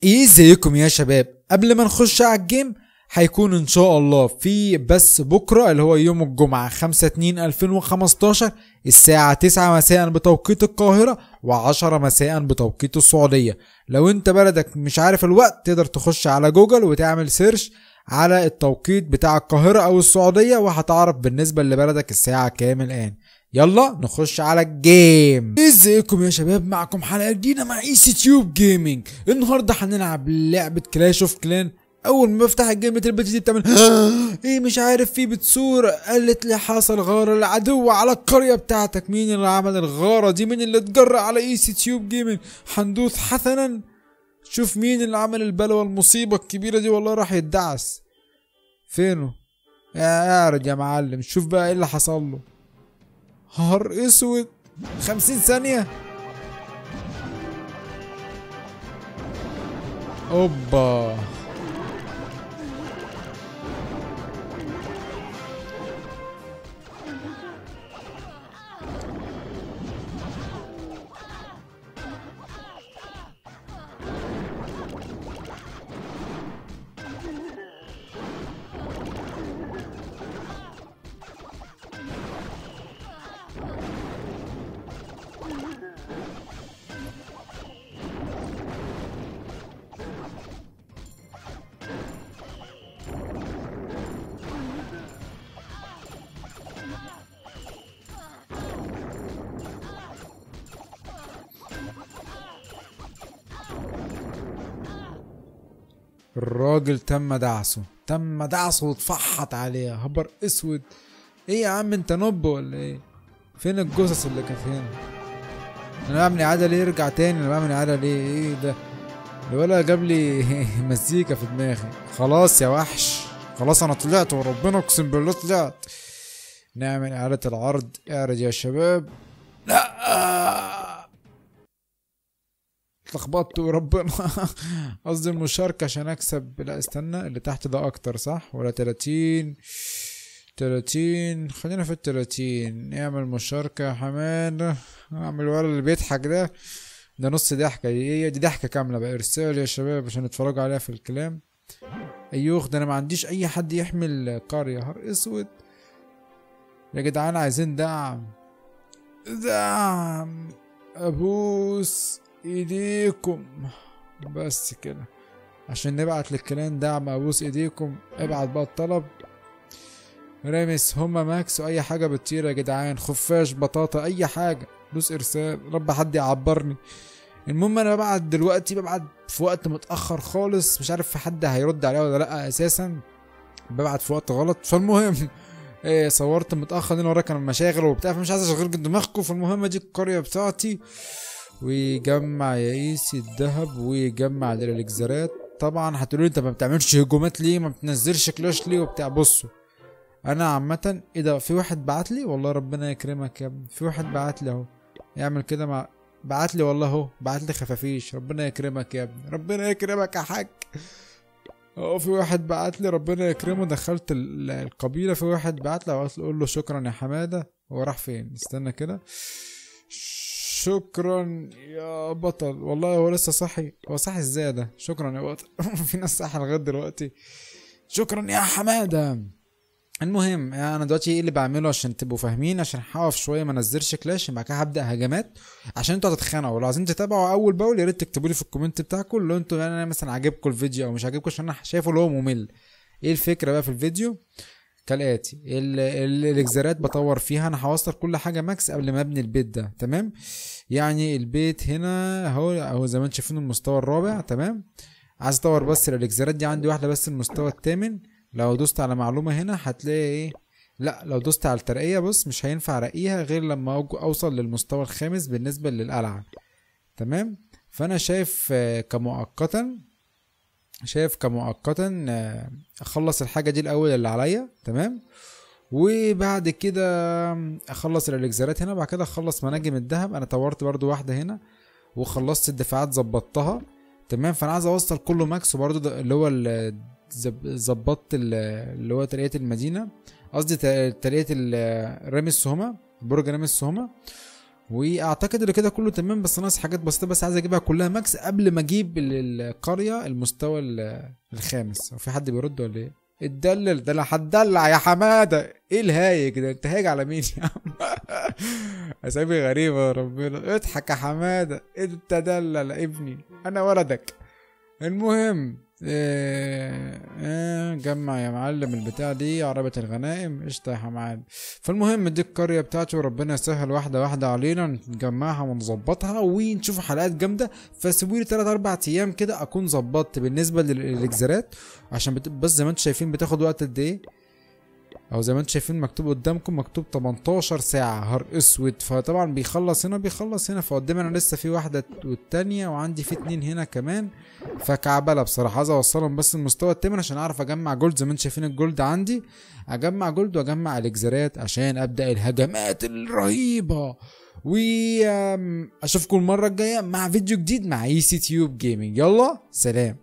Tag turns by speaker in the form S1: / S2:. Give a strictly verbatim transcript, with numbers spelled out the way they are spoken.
S1: ايه ازيكم يا شباب؟ قبل ما نخش على الجيم هيكون ان شاء الله في بس بكره اللي هو يوم الجمعه خمسة اتنين الفين وخمستاشر الساعه تسعة مساء بتوقيت القاهره وعشرة مساء بتوقيت السعوديه. لو انت بلدك مش عارف الوقت تقدر تخش على جوجل وتعمل سيرش على التوقيت بتاع القاهره او السعوديه وهتعرف بالنسبه لبلدك الساعه كام الان. يلا نخش على الجيم. ازيكم يا شباب؟ معكم حلقه جديده مع اي سي تيوب جيمنج. النهارده هنلعب لعبه كلاش اوف كلان. اول ما بفتح الجيم البت دي بتعمل ايه مش عارف، في بتصور قالت لي حصل غاره العدو على القريه بتاعتك. مين اللي عمل الغاره دي؟ مين اللي اتجرأ على اي سي تيوب جيمنج؟ هندوث حسنا شوف مين اللي عمل البلوه المصيبه الكبيره دي. والله راح يدعس. فينه؟ يا اعرض يا معلم، شوف بقى ايه اللي حصل له. هار اسود، خمسين ثانية. اوبا الراجل تم دعسه، تم دعسه واتفحط عليه. هبر اسود. ايه يا عم انت نوب ولا ايه؟ فين الجثث اللي كانت هنا؟ انا بعمل اعاده ليه؟ ارجع تاني. انا بعمل اعاده ليه؟ ايه ده؟ الولد جاب لي مزيكا في دماغي. خلاص يا وحش، خلاص انا طلعت وربنا اقسم بالله طلعت. نعمل اعاده العرض. اعرض يا شباب. لا اتلخبطت وربنا. قصدي المشاركة عشان اكسب. لا استنى، اللي تحت ده اكتر صح ولا تلاتين؟ تلاتين، خلينا في التلاتين. نعمل مشاركة يا حماد. اعمل الولد اللي بيضحك ده، ده نص ضحكة. دي دي ضحكة كاملة بقى. ارسال يا شباب عشان نتفرجوا عليها في الكلام. ايوه ده انا ما عنديش اي حد يحمل قرية. هر اسود يا جدعان، عايزين دعم. دعم، ابوس ايديكم بس كده عشان نبعت للكلان دعم. ابوس ايديكم. ابعت بقى الطلب. رامس هما ماكس واي حاجه بتطير يا جدعان، خفاش بطاطا اي حاجه. دوس ارسال، رب حد يعبرني. المهم انا ببعت دلوقتي، ببعت في وقت متاخر خالص، مش عارف في حد هيرد عليا ولا لا. اساسا ببعت في وقت غلط. فالمهم ايه، صورت متاخر لان ورايا كان مشاغل وبتاع، فمش عايز اشغل دماغكم. فالمهم دي القريه بتاعتي، ويجمع يا ايسي الذهب ويجمع الالكزارات. طبعا هتقولوا لي انت ما بتعملش هجومات ليه؟ ما بتنزلش كلاش ليه وبتاع؟ بصوا انا عامه ايه ده، في واحد بعت لي والله ربنا يكرمك يا ابني. في واحد بعت لي اهو، يعمل كده مع بعت لي والله اهو، بعت لي خفافيش. ربنا يكرمك يا ابني، ربنا يكرمك يا حاج. اهو في واحد بعت لي ربنا يكرمه. دخلت القبيله، في واحد بعت لي اقول له شكرا يا حماده. هو راح فين؟ استنى كده. شكرا يا بطل. والله هو لسه صاحي. هو صاحي ازاي ده؟ شكرا يا بطل. في ناس صاحي لغايه دلوقتي. شكرا يا حماده. المهم انا دلوقتي ايه اللي بعمله عشان تبقوا فاهمين، عشان هقف شويه ما انزلش كلاش، بعد كده هبدا هجمات عشان انتوا هتتخانقوا. لو عايزين تتابعوا اول باول يا ريت تكتبوا لي في الكومنت بتاعكم لو انتوا يعني مثلا عاجبكم الفيديو او مش عاجبكم، عشان انا شايفه اللي هو ممل. ايه الفكره بقى في الفيديو؟ كالاتي، الاكزارات بطور فيها. انا هوصل كل حاجه ماكس قبل ما ابني البيت ده. تمام؟ يعني البيت هنا اهو اهو زي ما انتم شايفين المستوى الرابع. تمام؟ عايز اطور بس الاكزارات دي. عندي واحده بس المستوى الثامن. لو دوست على معلومه هنا هتلاقي ايه، لا لو دوست على الترقيه بص مش هينفع ارقيها غير لما اوصل للمستوى الخامس بالنسبه للقلعه. تمام؟ فانا شايف كمؤقتا شايف كمؤقتا اخلص الحاجه دي الاول اللي عليا. تمام؟ وبعد كده اخلص الالكزارات هنا، بعد كده اخلص مناجم الذهب. انا طورت برضو واحده هنا وخلصت الدفاعات ظبطتها. تمام؟ فانا عايز اوصل كله ماكس. وبرضو اللي هو ظبطت اللي هو ترقية المدينه، قصدي ترقية رامي السهمه، برج رامي السهمه. واعتقد ان كده كله تمام، بس ناقص حاجات بسيطه، بس عايز اجيبها كلها ماكس قبل ما اجيب ال- القريه المستوى ال- الخامس. هو في حد بيرد ولا ايه؟ اتدلل ده، انا هتدلع يا حماده. ايه الهايج ده؟ انت هايج على مين يا عم؟ اسامي غريبه يا ربنا. اضحك يا حماده، انت دلل ابني، انا ولدك. المهم إيه إيه جمع يا معلم البتاع دي عربية الغنائم قشطة يا حماد. فالمهم دي القرية بتاعتي، وربنا يسهل واحدة واحدة علينا نجمعها ونظبطها ونشوف حلقات جامدة. فسيبولي تلات أربع أيام كده أكون ظبطت بالنسبة للإجزارات، عشان بت... بس زي ما انتم شايفين بتاخد وقت قد إيه، او زي ما انتم شايفين مكتوب قدامكم مكتوب تمنتاشر ساعة هار اسود. فطبعا بيخلص هنا بيخلص هنا، فقدامي انا لسه في واحدة والتانية، وعندي في اتنين هنا كمان. فكعبلة بصراحة، عايز اوصلهم بس المستوى التامن عشان اعرف اجمع جولد. زي ما انتم شايفين الجولد عندي، اجمع جولد واجمع اليكزارات عشان ابدأ الهجمات الرهيبة. واشوفكم المرة الجاية مع فيديو جديد مع اي سي تيوب جيمنج. يلا سلام.